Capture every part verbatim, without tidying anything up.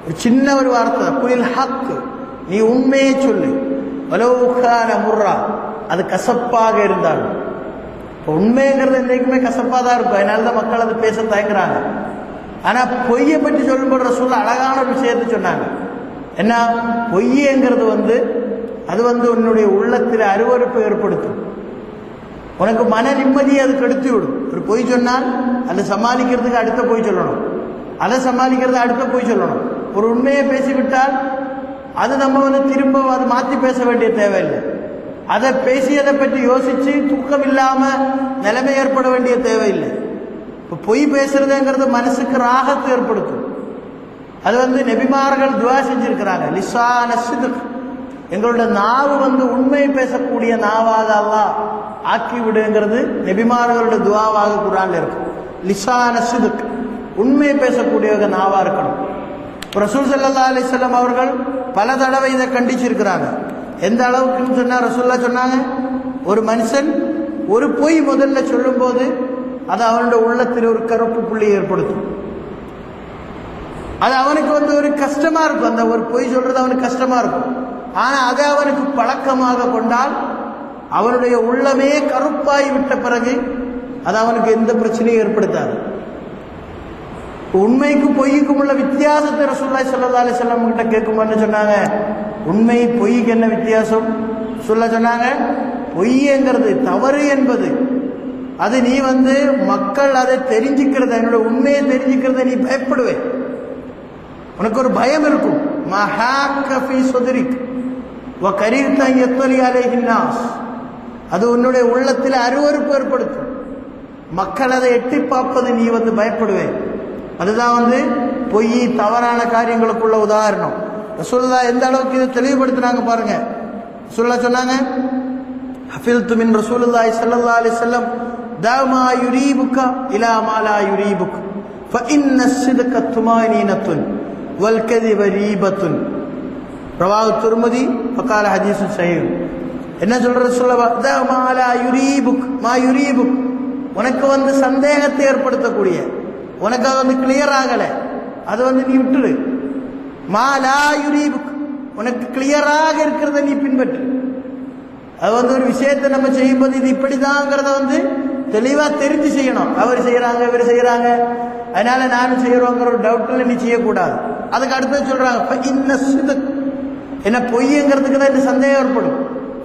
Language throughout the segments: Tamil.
ஒரு சின்ன ஒரு வார்த்தை, குலில் ஹக், நீ உண்மையை சொல்லு, வலவுகான முர்ரா, அது கசப்பாக இருந்தாலும். உண்மைங்கிறது என்றைக்குமே கசப்பா தான் இருக்கும், அதனாலதான் மக்கள் அது பேச தயங்குறாங்க. ஆனா பொய்யை பற்றி சொல்லும்போது ரசூல் அழகான ஒரு விஷயத்தை சொன்னாங்க. என்ன பொய்யங்கிறது வந்து அது வந்து உன்னுடைய உள்ளத்தில் அருவருப்பை ஏற்படுத்தும், உனக்கு மன நிம்மதியை அது கெடுத்து விடும். ஒரு பொய் சொன்னால் அதை சமாளிக்கிறதுக்கு அடுத்த பொய் சொல்லணும், அதை சமாளிக்கிறது அடுத்த பொய் சொல்லணும். ஒரு உண்மையை பேசிவிட்டால் அது நம்ம வந்து திரும்ப அதை மாற்றி பேச வேண்டிய தேவையில்லை. அதை பேசியதை பற்றி யோசிச்சு தூக்கம் இல்லாம நிலைமை ஏற்பட வேண்டிய தேவையில்லை. இப்போ பொய் பேசுறதுங்கிறது மனசுக்கு ராகத்தை ஏற்படுத்தும். அது வந்து நபிமார்கள் துவா செஞ்சிருக்கிறாங்க, லிசான சிதுக், எங்களோட நாவு வந்து உண்மை பேசக்கூடிய நாவாக அல்லாஹ் ஆக்கி விடுங்கிறது நபிமார்களுடைய துவாவாக குர்ஆன்ல இருக்கு. லிசான சிதுக், உண்மை பேசக்கூடியவங்க நாவா இருக்கணும். ரசூல் ஸல்லல்லாஹு அலைஹி வஸல்லம் அவர்கள் பல தடவை இதை கண்டிச்சிருக்கிறாங்க. எந்த அளவுக்குன்னு சொன்னா ரசூல்லா சொன்னாங்க, ஒரு மனுஷன் ஒரு பொய் முதல்ல சொல்லும் போது அது அவனுடைய உள்ளத்தில் ஒரு கருப்பு புள்ளி ஏற்படுத்தும். அது அவனுக்கு வந்து ஒரு கஷ்டமா இருக்கும், அந்த ஒரு பொய் சொல்றது அவனுக்கு கஷ்டமா இருக்கும். ஆனா அதை அவனுக்கு பழக்கமாக கொண்டால் அவனுடைய உள்ளமே கருப்பாய் விட்ட பிறகு அது அவனுக்கு எந்த பிரச்சனையும் ஏற்படுத்தாது. உண்மைக்கும் பொய்க்கும் உள்ள வித்தியாசத்தை ரசூலுல்லாஹி ஸல்லல்லாஹு அலைஹி வஸல்லம் கிட்ட கேட்கும்போது சொன்னாங்க, உண்மை பொய்க்கு என்ன வித்தியாசம் சொல்ல சொன்னாங்க. பொய்ங்கிறது தவறு என்பது அது நீ வந்து மக்கள் அதை தெரிஞ்சுக்கிறத, என்னோட உண்மையை தெரிஞ்சுக்கிறத நீ பயப்படுவே, உனக்கு ஒரு பயம் இருக்கும். அது உன்னுடைய உள்ளத்தில் அருவருப்பு ஏற்படுத்தும், மக்கள் அதை எட்டி பார்ப்பது நீ வந்து பயப்படுவேன். அதுதான் வந்து பொய் தவறான காரியங்களுக்குள்ள உதாரணம். ரசூலுல்லாஹ் எந்த அளவுக்கு இதை தெளிவுபடுத்தினாங்க பாருங்க. ரசூலுல்லாஹ் சொன்னாங்க, ஹஃபில்து மின் ரசூலுல்லாஹி ஸல்லல்லாஹு அலைஹி வஸல்லம் தாமா யுரீபுக இலா மா லா யுரீபுக ஃபஇன்ன ஸித்க துமானீனத்துன் வல் கதிப ரீபத்துன் ரவாஹு திர்மிதி ஃபகால ஹதீஸுன் ஸஹீஹ். என்ன சொல்ற ரசூலுல்லாஹ், தாமா லா யுரீபுக் மா யுரீபுக், உனக்கு வந்து சந்தேகத்தை ஏற்படுத்தக்கூடிய, உனக்கு அது வந்து கிளியர் ஆகல, அது வந்து நீ விட்டுடு. மா லா யுரீபுக், உனக்கு கிளியராக இருக்கிறத நீ பின்பற்று. அது வந்து ஒரு விஷயத்தை நம்ம செய்யும்போது இது இப்படிதாங்கிறத வந்து தெளிவா தெரிஞ்சு செய்யணும். அவர் செய்யறாங்க, இவர் செய்யறாங்க, அதனால நானும் செய்யறோங்கிற ஒரு டவுட்ல நீ செய்யக்கூடாது. அதுக்கு அடுத்து சொல்றாங்க, என்ன பொய்ங்கிறதுக்கு தான் இந்த சந்தேகம் ஏற்படும்.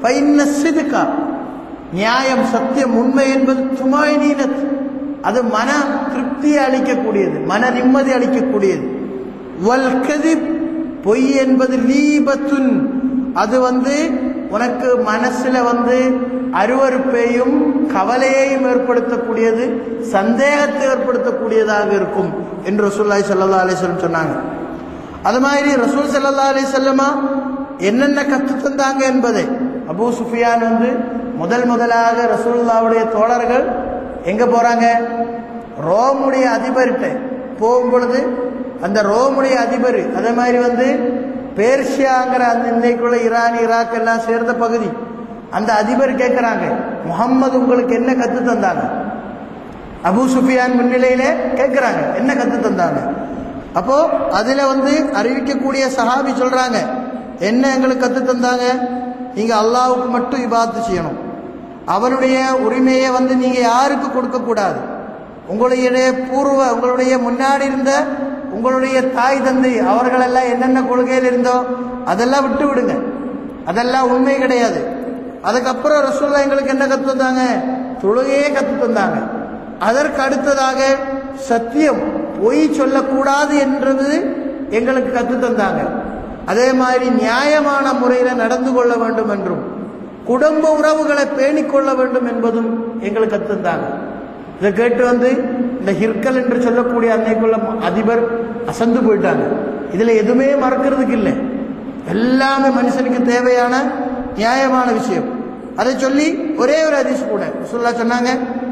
நியாயம், சத்தியம், உண்மை என்பது துமாயினீனத், அது மன திருப்தியை அளிக்கக்கூடியது, மன நிம்மதி அளிக்கக்கூடியது. வல் கதிப், பொய் என்பது லீபத்துன், அது வந்து உனக்கு மனசுல வந்து அருவருப்பையும் கவலையையும் ஏற்படுத்தக்கூடியது, சந்தேகத்தை ஏற்படுத்தக்கூடியதாக இருக்கும் என்று ரசூலுல்லாஹி ஸல்லல்லாஹு அலைஹி வஸல்லம் சொன்னாங்க. அது மாதிரி ரசூல் ஸல்லல்லாஹு அலைஹி வஸல்லமா என்னென்ன கற்று தந்தாங்க என்பதை, அபூ சுஃபியான் வந்து முதல் முதலாக ரசூலுல்லாஹ்வுடைய தோழர்கள் எங்க போறாங்க, ரோமுடைய அதிபர்கிட்ட போகும் பொழுது அந்த ரோமுடைய அதிபர், அதே மாதிரி வந்து பேர்ஷியாங்கிற அந்த இன்றைக்குள்ள ஈரான் ஈராக் எல்லாம் சேர்ந்த பகுதி, அந்த அதிபர் கேட்கிறாங்க, முகம்மது உங்களுக்கு என்ன கத்து தந்தாங்க? அபூ சுஃபியான் முன்னிலையில கேட்கிறாங்க, என்ன கத்து தந்தாங்க? அப்போ அதுல வந்து அறிவிக்கக்கூடிய சஹாபி சொல்றாங்க, என்ன எங்களுக்கு கத்து தந்தாங்க? நீங்க அல்லாஹ்வுக்கு மட்டும் இபாதத் செய்யணும், அவனுடைய உரிமையை வந்து நீங்க யாருக்கு கொடுக்க கூடாது, உங்களுடைய பூர்வ உங்களுடைய முன்னாடி இருந்த உங்களுடைய தாய் தந்தை அவர்களெல்லாம் என்னென்ன கொள்கையில் இருந்தோ அதெல்லாம் விட்டு விடுங்க, அதெல்லாம் உண்மை கிடையாது. அதுக்கப்புறம் ரசூலுல்லாஹ் எங்களுக்கு என்ன கத்து தந்தாங்க? தொழுகையே கத்து தந்தாங்க. அதற்கு அடுத்ததாக சத்தியம், பொய் சொல்லக்கூடாது என்றது எங்களுக்கு கத்து தந்தாங்க. அதே மாதிரி நியாயமான முறையில நடந்து கொள்ள வேண்டும் என்றும் குடும்ப உறவுகளை பேணிக்கொள்ள வேண்டும் என்பதும் எங்களுக்கு கத்து தந்தாங்க. இதை கேட்டு வந்து இந்த ஹிர்கல் என்று சொல்லக்கூடிய அன்னைக்குள்ள அதிபர் அசந்து போயிட்டாங்க. இதுல எதுவுமே மறக்கிறதுக்கு இல்லை, எல்லாமே மனுஷனுக்கு தேவையான நியாயமான விஷயம். அதை சொல்லி ஒரே ஒரு ஹதீஸ் கூட ரசூலுல்லாஹ் சொன்னாங்க,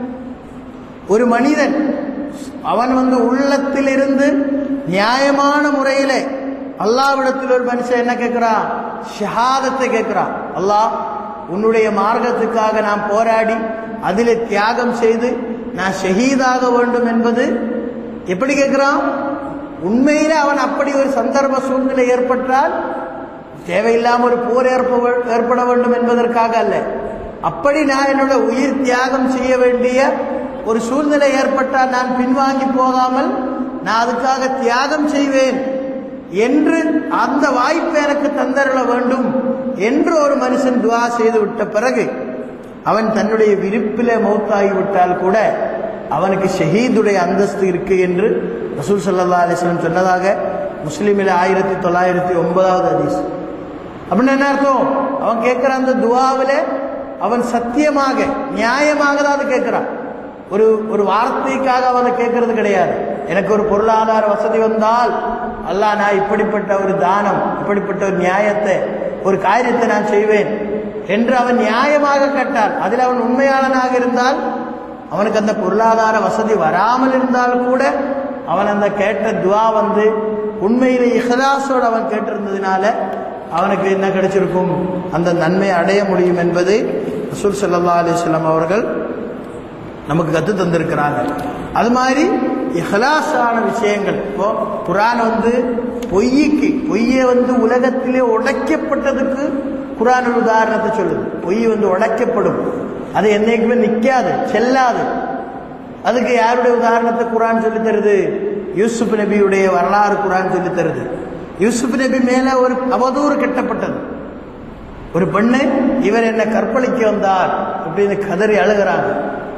ஒரு மனிதன் அவன் வந்து உள்ளத்திலிருந்து நியாயமான முறையில அல்லாஹ்விடத்தில் ஒரு மனுஷன் என்ன கேட்கிறான்? ஷஹாதத்தை கேட்கிறான். அல்லாஹ் உன்னுடைய மார்க்கத்துக்காக நான் போராடி அதிலே தியாகம் செய்து நான் ஷஹீதாக வேண்டும் என்பது எப்படி கேட்கிறான்? உண்மையில அவன் அப்படி ஒரு சந்தர்ப்ப சூழ்நிலை ஏற்பட்டால் தேவையில்லாமல் ஒரு போர் ஏற்பட வேண்டும் என்பதற்காக அல்ல, அப்படி நான் என்னோட உயிர் தியாகம் செய்ய வேண்டிய ஒரு சூழ்நிலை ஏற்பட்டால் நான் பின்வாங்கி போகாமல் நான் அதுக்காக தியாகம் செய்வேன் என்று அந்த வாய்ப்பை எனக்கு தந்தருள வேண்டும் என்று ஒரு மனுஷன் துவா செய்து விட்ட பிறகு அவன் தன்னுடைய விருப்பிலே மௌத்தாகிவிட்டால் கூட அவனுக்கு ஷஹீதுடைய அந்தஸ்து இருக்கு என்று ரசூல் ஸல்லல்லாஹு அலைஹி வஸல்லம் சொன்னதாக முஸ்லிமில் ஆயிரத்தி தொள்ளாயிரத்தி ஒன்பதாவது ஹதீஸ். அப்படின்னு என்ன அர்த்தம்? அவன் கேட்கிற அந்த துவாவிலே அவன் சத்தியமாக நியாயமாக தான் அதை கேட்கிறான். ஒரு ஒரு வார்த்தைக்காக அவனை கேட்கறது கிடையாது. எனக்கு ஒரு பொருளாதார வசதி வந்தால் அல்லாஹ் நான் இப்படிப்பட்ட ஒரு தானம், இப்படிப்பட்ட ஒரு நியாயத்தை, ஒரு காரியத்தை நான் செய்வேன் என்று அவன் நியாயமாக கேட்டால், அதில் அவன் உண்மையாளனாக இருந்தால், அவனுக்கு அந்த பொருளாதார வசதி வராமல் இருந்தால் கூட அவன் அந்த கேட்ட துவா வந்து உண்மையிலே இஹ்லாஸோடு அவன் கேட்டிருந்ததினால அவனுக்கு என்ன கிடைச்சிருக்கும், அந்த நன்மை அடைய முடியும் என்பதை ரசூல் ஸல்லல்லாஹு அலைஹி வஸல்லம் அவர்கள் நமக்கு கற்று தந்திருக்கிறாங்க. அது மாதிரி இஹ்லாஸான விஷயங்கள். இப்போ குர்ஆன் வந்து பொய்க்கு பொய்யை வந்து உலகத்திலே உடைக்கப்பட்டதுக்கு குர்ஆன் ஒரு உதாரணத்தை சொல்லுது. பொய் வந்து உடைக்கப்படும், அது என்னைக்குமே நிற்காது, செல்லாது. அதுக்கு யாருடைய உதாரணத்தை குர்ஆன் சொல்லி தருது? யூசுப் நபியுடைய வரலாறு குர்ஆன் சொல்லி தருது. யூசுப் நபி மேல ஒரு அவதூறு கட்டப்பட்டது. ஒரு பெண்ணு இவர் என்ன கற்பழிக்க வந்தார் அப்படின்னு கதறி அழுகிறாங்க,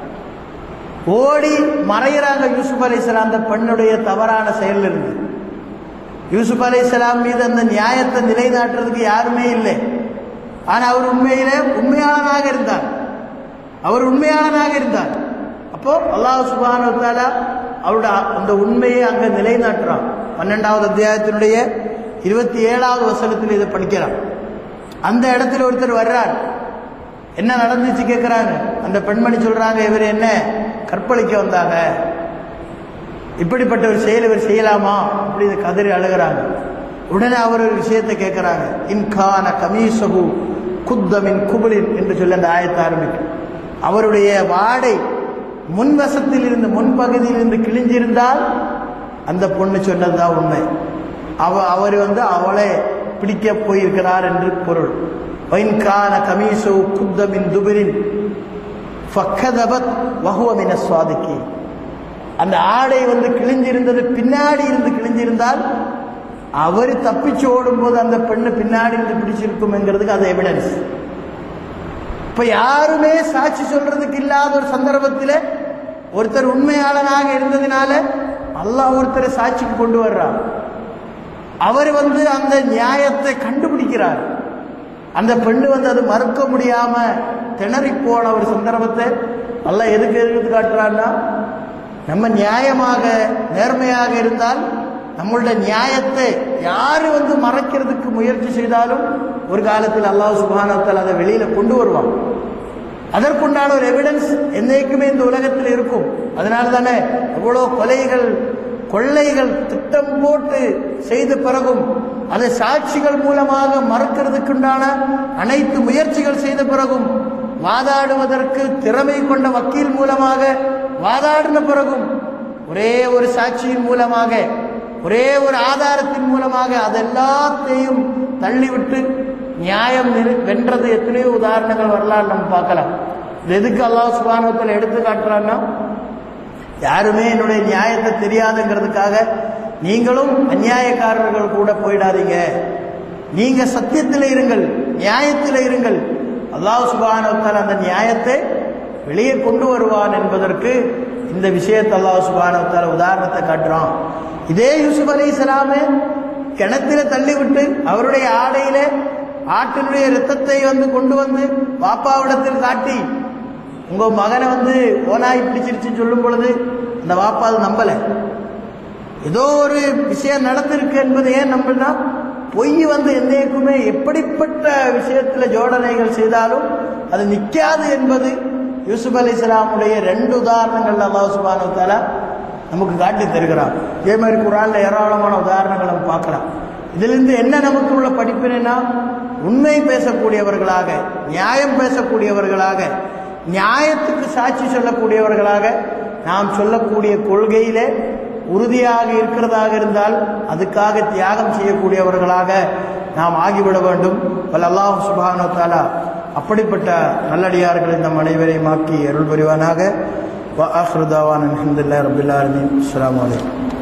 ஓடி மறைகிறாங்க யூசுப் அலைஹிஸ்ஸலாம் அந்த பெண்ணுடைய தவறான செயல் இருந்து. யூசுப் அலைஹிஸ்ஸலாம் மீது அந்த நியாயத்தை நிலைநாட்டுறதுக்கு யாருமே இல்லை. ஆனா அவர் உண்மையில உண்மையாளனாக இருந்தார், அவர் உண்மையாளனாக இருந்தார். அப்போ அல்லாஹ் சுப்ஹானஹு வ தஆலா அவருடைய அந்த உண்மையை அங்க நிலைநாட்டுறான். பன்னெண்டாவது அத்தியாயத்தினுடைய இருபத்தி ஏழாவது வசனத்தில் இதை படிக்கிறான். அந்த இடத்துல ஒருத்தர் வர்றார், என்ன நடந்துச்சு கேட்கிறாங்க. அந்த பெண்மணி சொல்றாங்க, இவர் என்ன கற்பழிக்க வந்தாங்க, இப்படிப்பட்ட ஒரு செயல் இவர் செய்யலாமா அப்படின்னு கதறி அழுகிறாங்க. உடனே அவர் ஒரு விஷயத்தை கேட்கிறாங்க. இன்கான கமீசகு குத்தமின் குபுலின் என்று சொல்லி அந்த ஆயத்தை ஆரம்பிக்கும். அவருடைய வாடை முன்வசத்தில் இருந்து முன்பகுதியில் இருந்து கிழிஞ்சிருந்தால் அந்த பொண்ணு சொன்னதுதான் உண்மை, அவ அவர் வந்து அவளை பிடிக்க போயிருக்கிறார் என்று பொருள். வைன்கான கமீசு குத்தமின் துபிரின் ஃபக்கதபத் வஹுவ மினஸ் ஸாதிகீன். அந்த ஆடை வந்து கிழிஞ்சிருந்தது பின்னாடி இருந்து கிழிஞ்சிருந்தால் அவர் தப்பிச்சு ஓடும் போது அந்த பெண்ணு பின்னாடி இருந்து பிடிச்சிருக்கும்ங்கிறதுக்கு அது எவிடன்ஸ். இப்ப யாருமே சாட்சி சொல்றதுக்கு இல்லாத ஒரு சந்தர்ப்பத்தில் ஒருத்தர் உண்மையாளனாக இருந்ததினால அல்லாஹ் ஒருத்தரை சாட்சிக்கு கொண்டு வர்றார். அவர் வந்து அந்த நியாயத்தை கண்டுபிடிக்கிறார். அந்த பெண்ணு வந்து அது மறுக்க முடியாம திணறி போன ஒரு சந்தர்ப்பத்தை அல்லாஹ் எதுக்கு எதுக்கு காட்டுறான்னா, நம்ம நியாயமாக நேர்மையாக இருந்தால் நம்மளுடைய நியாயத்தை யாரு வந்து மறைக்கிறதுக்கு முயற்சி செய்தாலும் ஒரு காலத்தில் அல்லாஹ் சுப்ஹானஹு வ தஆலா அதை வெளியில கொண்டு வருவான். அதற்குண்டான ஒரு எவிடன்ஸ் என்னைக்குமே இந்த உலகத்தில் இருக்கும். அதனால தானே எவ்வளோ கொலைகள் கொள்ளைகள் திட்டம் போட்டு செய்த பிறகும் அதை சாட்சிகள் மூலமாக மறுக்கிறதுக்குண்டான அனைத்து முயற்சிகள் செய்த பிறகும் வாதாடுவதற்கு திறமை கொண்ட வக்கீல் மூலமாக வாதாடின பிறகும் ஒரே ஒரு சாட்சியின் மூலமாக ஒரே ஒரு ஆதாரத்தின் மூலமாக அதெல்லாத்தையும் தள்ளிவிட்டு நியாயம் வென்றது எத்தனையோ உதாரணங்கள் வரலாறு நம்ம பார்க்கலாம். எதுக்கு அல்லாஹ் சுப்ஹானஹு வ தஆலா எடுத்து காட்டுறான்னா, யாருமே என்னுடைய நியாயத்தை தெரியாதுங்கிறதுக்காக நீங்களும் அநியாயக்காரர்கள் கூட போயிடாதீங்க, நீங்க சத்தியத்தில் இருங்கள், நியாயத்தில் இருங்கள். அல்லாஹ் சுப்ஹானஹு வ தஆலா அந்த நியாயத்தை வெளியே கொண்டு வருவான் என்பதற்கு இந்த விஷயத்தை அல்லாஹ் சுப்ஹானஹு வ தஆலா உதாரணத்தை காட்டுறான். இதே யூசுப் அலைஹிஸ்ஸலாமே கிணத்தில தள்ளிவிட்டு அவருடைய ஆடையில ஆட்டினுடைய ரத்தத்தை வந்து கொண்டு வந்து வாப்பாவிடத்தில் காட்டி, உங்க மகனை வந்து ஓனாய் பிடிச்சிருச்சுன்னு சொல்லும் பொழுது அந்த வாப்பா அது நம்பல. ஏதோ ஒரு விஷயம் நடந்திருக்கு என்பது ஏன் நம்பினா, பொய் வந்து என்னைக்குமே எப்படிப்பட்ட விஷயத்துல ஜோடனைகள் செய்தாலும் அது நிற்காது என்பது யூசுப் அலைஹிஸ்ஸலாமுடைய ரெண்டு உதாரணங்கள் அல்லாஹ் சுப்ஹானஹு வ தஆலா நமக்கு காட்டி தருகிறான். இதே மாதிரி குர்ஆன்ல ஏராளமான உதாரணங்கள் நம்ம பார்க்கலாம். இதிலிருந்து என்ன நமக்கு உள்ள படிப்பினா, உண்மை பேசக்கூடியவர்களாக, நியாயம் பேசக்கூடியவர்களாக, நியாயத்துக்கு சாட்சி சொல்லக்கூடியவர்களாக நாம் சொல்லக்கூடிய கொள்கையிலே உறுதியாக இருக்கிறதாக இருந்தால் அதுக்காக தியாகம் செய்யக்கூடியவர்களாக நாம் ஆகிவிட வேண்டும். வல்ல அல்லாஹ் சுப்ஹானஹு வ தஆலா அப்படிப்பட்ட நல்லடியார்களை நம் அனைவரையும் ஆக்கி அருள் புரிவானாக. வ ஆகிரு தாவானா அல்ஹம்துலில்லாஹி ரப்பில் ஆலமீன். அஸ்ஸலாமு அலைக்கும்.